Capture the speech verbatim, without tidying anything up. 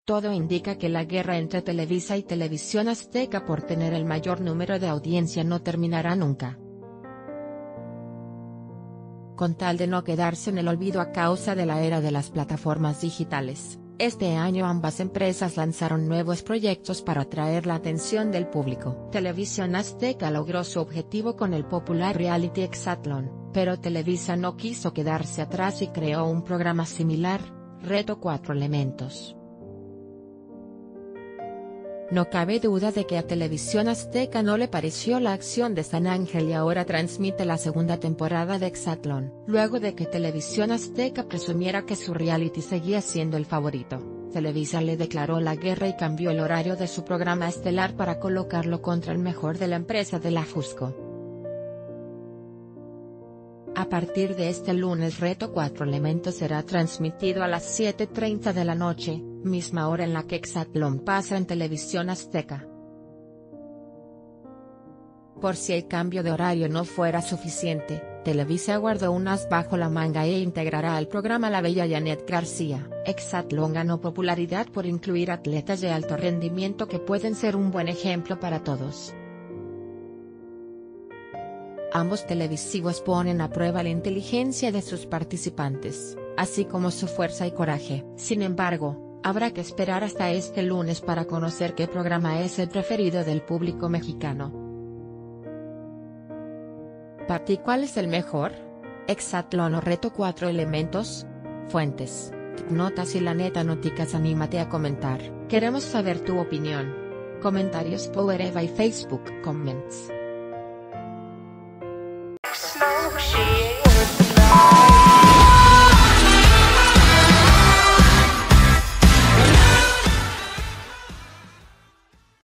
Todo indica que la guerra entre Televisa y Televisión Azteca por tener el mayor número de audiencia no terminará nunca. Con tal de no quedarse en el olvido a causa de la era de las plataformas digitales, este año ambas empresas lanzaron nuevos proyectos para atraer la atención del público. Televisión Azteca logró su objetivo con el popular reality Exatlón, pero Televisa no quiso quedarse atrás y creó un programa similar, Reto Cuatro Elementos. No cabe duda de que a Televisión Azteca no le pareció la acción de San Ángel y ahora transmite la segunda temporada de Exatlón. Luego de que Televisión Azteca presumiera que su reality seguía siendo el favorito, Televisa le declaró la guerra y cambió el horario de su programa estelar para colocarlo contra el mejor de la empresa de la Fusco. A partir de este lunes Reto Cuatro Elementos será transmitido a las siete treinta de la noche, misma hora en la que Exatlón pasa en Televisión Azteca. Por si el cambio de horario no fuera suficiente, Televisa guardó un as bajo la manga e integrará al programa la bella Janet García. Exatlón ganó popularidad por incluir atletas de alto rendimiento que pueden ser un buen ejemplo para todos. Ambos televisivos ponen a prueba la inteligencia de sus participantes, así como su fuerza y coraje. Sin embargo, habrá que esperar hasta este lunes para conocer qué programa es el preferido del público mexicano. ¿Para ti cuál es el mejor? ¿Exatlón o Reto Cuatro Elementos? Fuentes: Notas y La Neta Noticas. Anímate a comentar. Queremos saber tu opinión. Comentarios Power Eva y Facebook Comments.